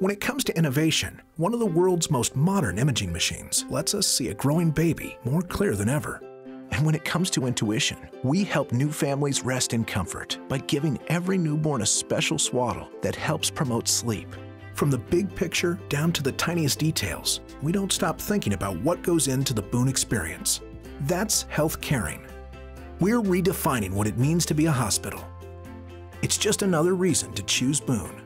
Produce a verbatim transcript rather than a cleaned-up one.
When it comes to innovation, one of the world's most modern imaging machines lets us see a growing baby more clear than ever. And when it comes to intuition, we help new families rest in comfort by giving every newborn a special swaddle that helps promote sleep. From the big picture down to the tiniest details, we don't stop thinking about what goes into the Boone experience. That's health caring. We're redefining what it means to be a hospital. It's just another reason to choose Boone.